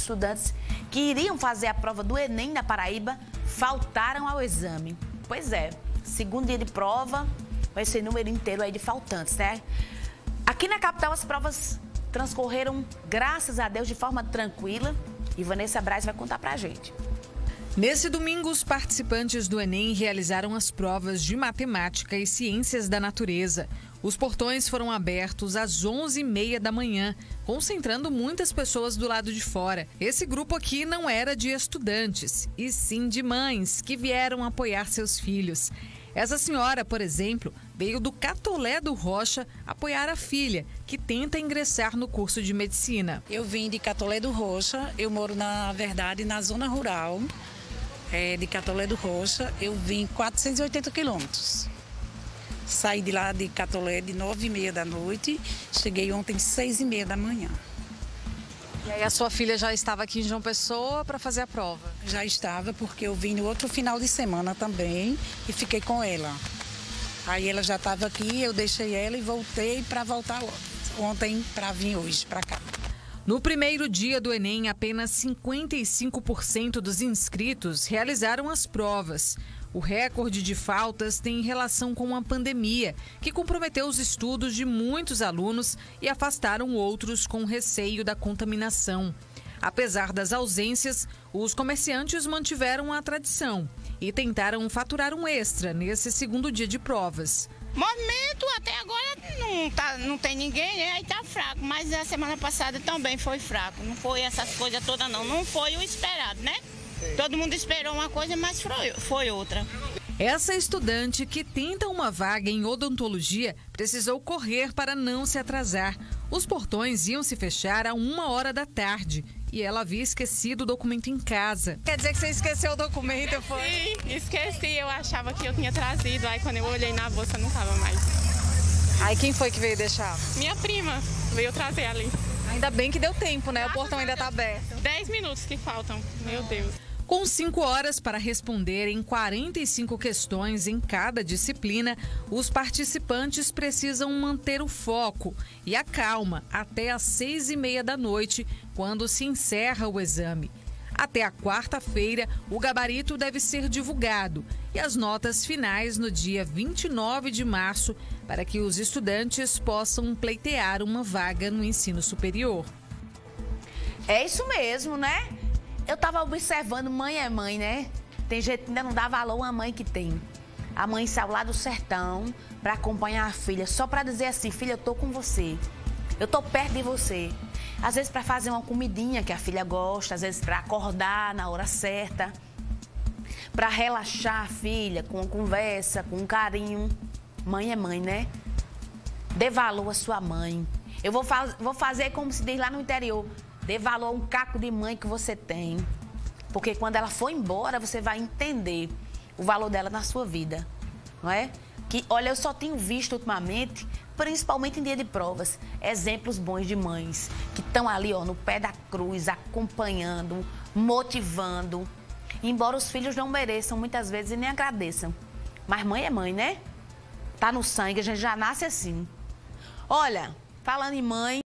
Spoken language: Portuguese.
estudantes que iriam fazer a prova do Enem na Paraíba faltaram ao exame. Pois é, segundo dia de prova, vai ser número inteiro aí de faltantes, né? Aqui na capital as provas transcorreram, graças a Deus, de forma tranquila. E Vanessa Braz vai contar pra gente. Nesse domingo, os participantes do Enem realizaram as provas de matemática e ciências da natureza. Os portões foram abertos às 11h30 da manhã, concentrando muitas pessoas do lado de fora. Esse grupo aqui não era de estudantes, e sim de mães que vieram apoiar seus filhos. Essa senhora, por exemplo, veio do Catolé do Rocha apoiar a filha, que tenta ingressar no curso de medicina. Eu vim de Catolé do Rocha, eu moro, na verdade, na zona rural de Catolé do Rocha. Eu vim 480 quilômetros. Saí de lá de Catolé de 9h30 da noite, cheguei ontem 6h30 da manhã. E aí a sua filha já estava aqui em João Pessoa para fazer a prova? Já estava, porque eu vim no outro final de semana também e fiquei com ela. Aí ela já estava aqui, eu deixei ela e voltei para voltar ontem para vir hoje para cá. No primeiro dia do Enem, apenas 55% dos inscritos realizaram as provas. O recorde de faltas tem relação com a pandemia, que comprometeu os estudos de muitos alunos e afastaram outros com receio da contaminação. Apesar das ausências, os comerciantes mantiveram a tradição e tentaram faturar um extra nesse segundo dia de provas. Movimento até agora não tem ninguém, né? Aí tá fraco, mas a semana passada também foi fraco. Não foi essas coisas todas não, não foi o esperado, né? Todo mundo esperou uma coisa, mas foi outra. Essa estudante que tenta uma vaga em odontologia precisou correr para não se atrasar. Os portões iam se fechar a 1h da tarde e ela havia esquecido o documento em casa. Quer dizer que você esqueceu o documento, foi? Sim, esqueci. Eu achava que eu tinha trazido, aí quando eu olhei na bolsa não estava mais. Aí quem foi que veio deixar? Minha prima veio trazer ali. Ainda bem que deu tempo, né? O portão ainda tá aberto. 10 minutos que faltam, meu Deus. Com 5 horas para responderem 45 questões em cada disciplina, os participantes precisam manter o foco e a calma até às 6h30 da noite, quando se encerra o exame. Até a quarta-feira, o gabarito deve ser divulgado e as notas finais no dia 29 de março, para que os estudantes possam pleitear uma vaga no ensino superior. É isso mesmo, né? Eu tava observando, mãe é mãe, né? Tem gente que ainda não dá valor a uma mãe que tem. A mãe saiu lá do sertão para acompanhar a filha, só para dizer assim, filha, eu tô com você. Eu tô perto de você. Às vezes para fazer uma comidinha que a filha gosta, às vezes para acordar na hora certa, para relaxar a filha com uma conversa, com um carinho. Mãe é mãe, né? Dê valor à sua mãe. Eu vou fazer como se diz lá no interior. Dê valor a um caco de mãe que você tem. Porque quando ela for embora, você vai entender o valor dela na sua vida. Não é? Que, olha, eu só tenho visto ultimamente, principalmente em dia de provas, exemplos bons de mães que estão ali, ó, no pé da cruz, acompanhando, motivando. Embora os filhos não mereçam muitas vezes e nem agradeçam. Mas mãe é mãe, né? Tá no sangue, a gente já nasce assim. Olha, falando em mãe,